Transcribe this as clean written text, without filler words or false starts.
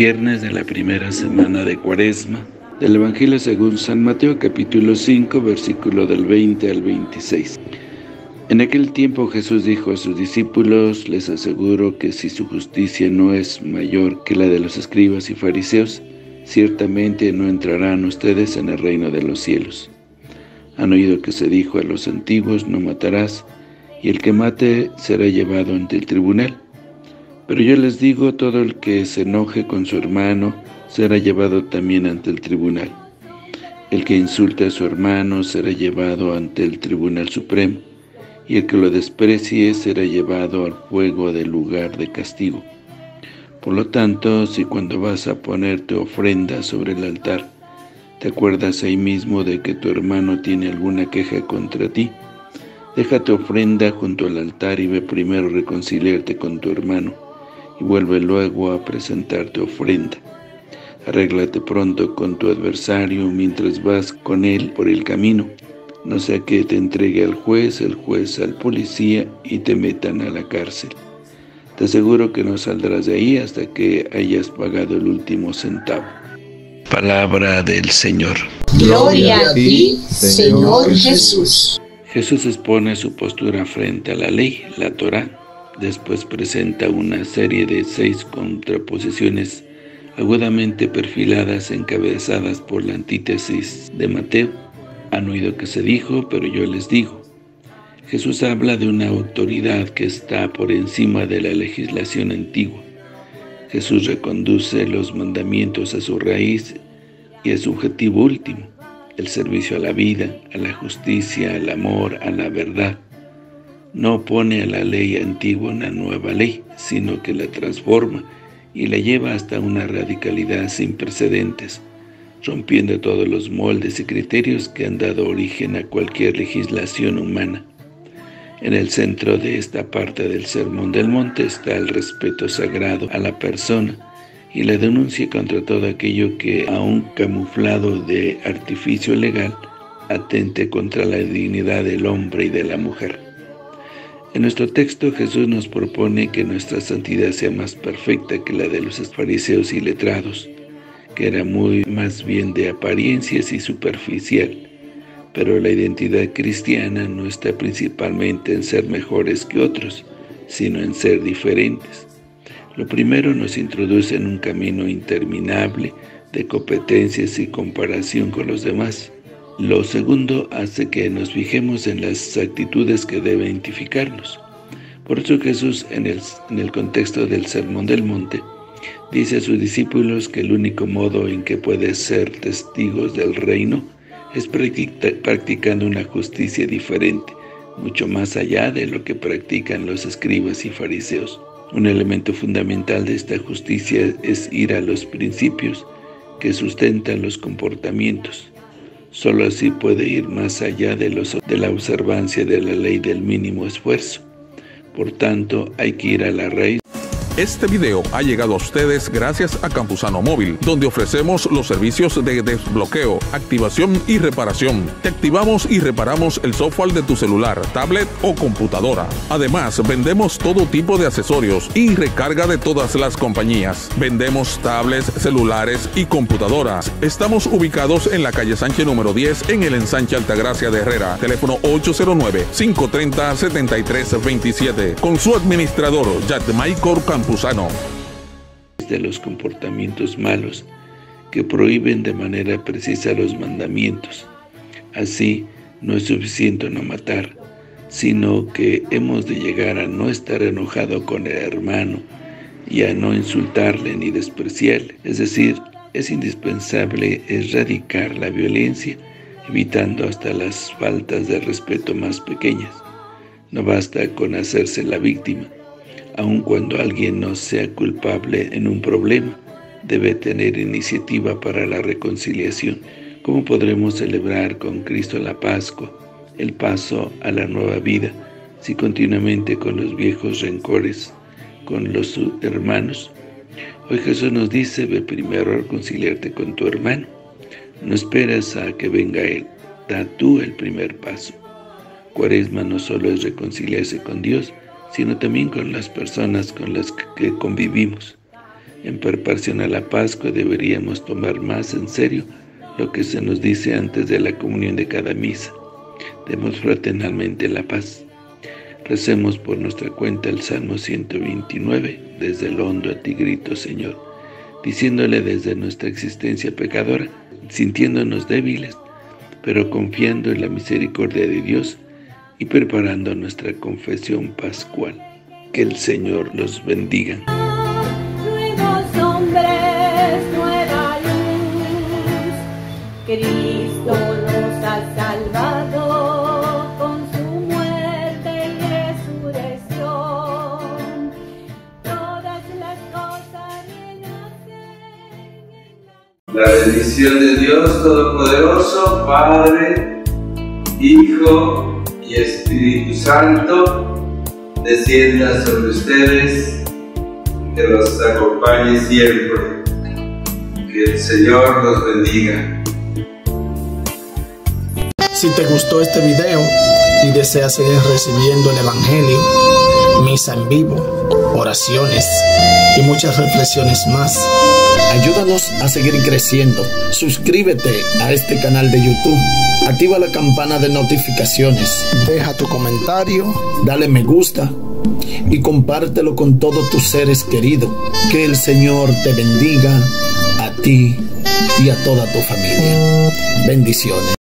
Viernes de la primera semana de Cuaresma, del Evangelio según San Mateo, capítulo 5, versículo del 20 al 26. En aquel tiempo Jesús dijo a sus discípulos: les aseguro que si su justicia no es mayor que la de los escribas y fariseos, ciertamente no entrarán ustedes en el reino de los cielos. Han oído que se dijo a los antiguos: no matarás, y el que mate será llevado ante el tribunal. Pero yo les digo, todo el que se enoje con su hermano será llevado también ante el tribunal. El que insulte a su hermano será llevado ante el tribunal supremo, y el que lo desprecie será llevado al fuego del lugar de castigo. Por lo tanto, si cuando vas a poner tu ofrenda sobre el altar, te acuerdas ahí mismo de que tu hermano tiene alguna queja contra ti, deja tu ofrenda junto al altar y ve primero reconciliarte con tu hermano, y vuelve luego a presentar tu ofrenda. Arréglate pronto con tu adversario mientras vas con él por el camino, no sea que te entregue al juez, el juez al policía y te metan a la cárcel. Te aseguro que no saldrás de ahí hasta que hayas pagado el último centavo. Palabra del Señor. Gloria a ti, Señor Jesús. Jesús expone su postura frente a la ley, la Torá. Después presenta una serie de 6 contraposiciones agudamente perfiladas, encabezadas por la antítesis de Mateo. Han oído que se dijo, pero yo les digo. Jesús habla de una autoridad que está por encima de la legislación antigua. Jesús reconduce los mandamientos a su raíz y a su objetivo último: el servicio a la vida, a la justicia, al amor, a la verdad. No opone a la ley antigua una nueva ley, sino que la transforma y la lleva hasta una radicalidad sin precedentes, rompiendo todos los moldes y criterios que han dado origen a cualquier legislación humana. En el centro de esta parte del Sermón del Monte está el respeto sagrado a la persona y la denuncia contra todo aquello que, aun camuflado de artificio legal, atente contra la dignidad del hombre y de la mujer. En nuestro texto, Jesús nos propone que nuestra santidad sea más perfecta que la de los fariseos y letrados, que era más bien de apariencias y superficial. Pero la identidad cristiana no está principalmente en ser mejores que otros, sino en ser diferentes. Lo primero nos introduce en un camino interminable de competencias y comparación con los demás. Lo segundo hace que nos fijemos en las actitudes que deben identificarnos. Por eso Jesús, en el contexto del Sermón del Monte, dice a sus discípulos que el único modo en que pueden ser testigos del reino es practicando una justicia diferente, mucho más allá de lo que practican los escribas y fariseos. Un elemento fundamental de esta justicia es ir a los principios que sustentan los comportamientos. Solo así puede ir más allá de la observancia de la ley del mínimo esfuerzo. Por tanto, hay que ir a la raíz. Este video ha llegado a ustedes gracias a Campusano Móvil, donde ofrecemos los servicios de desbloqueo, activación y reparación. Te activamos y reparamos el software de tu celular, tablet o computadora. Además, vendemos todo tipo de accesorios y recarga de todas las compañías. Vendemos tablets, celulares y computadoras. Estamos ubicados en la calle Sánchez número 10 en el ensanche Altagracia de Herrera. Teléfono 809-530-7327. Con su administrador, Yadmaicor Campusano. De los comportamientos malos que prohíben de manera precisa los mandamientos. Así, no es suficiente no matar, sino que hemos de llegar a no estar enojado con el hermano y a no insultarle ni despreciarle. Es decir, es indispensable erradicar la violencia, evitando hasta las faltas de respeto más pequeñas. No basta con hacerse la víctima. Aun cuando alguien no sea culpable en un problema, debe tener iniciativa para la reconciliación. ¿Cómo podremos celebrar con Cristo la Pascua, el paso a la nueva vida, si continuamente con los viejos rencores con los hermanos? Hoy Jesús nos dice: ve primero a reconciliarte con tu hermano. No esperes a que venga él, da tú el primer paso. Cuaresma no solo es reconciliarse con Dios, sino también con las personas con las que convivimos. En preparación a la Pascua deberíamos tomar más en serio lo que se nos dice antes de la comunión de cada misa. Demos fraternalmente la paz. Recemos por nuestra cuenta el Salmo 129, desde el hondo a ti grito, Señor, diciéndole desde nuestra existencia pecadora, sintiéndonos débiles, pero confiando en la misericordia de Dios y preparando nuestra confesión pascual. Que el Señor los bendiga. Nuevos hombres, nueva luz, Cristo nos ha salvado con su muerte y resurrección. Todas las cosas renacen en la bendición de Dios Todopoderoso, Padre, Hijo y Espíritu Santo, descienda sobre ustedes, que los acompañe siempre. Que el Señor los bendiga. Si te gustó este video y deseas seguir recibiendo el Evangelio, misa en vivo, oraciones y muchas reflexiones más, ayúdanos a seguir creciendo. Suscríbete a este canal de YouTube, activa la campana de notificaciones, deja tu comentario, dale me gusta y compártelo con todos tus seres queridos. Que el Señor te bendiga a ti y a toda tu familia. Bendiciones.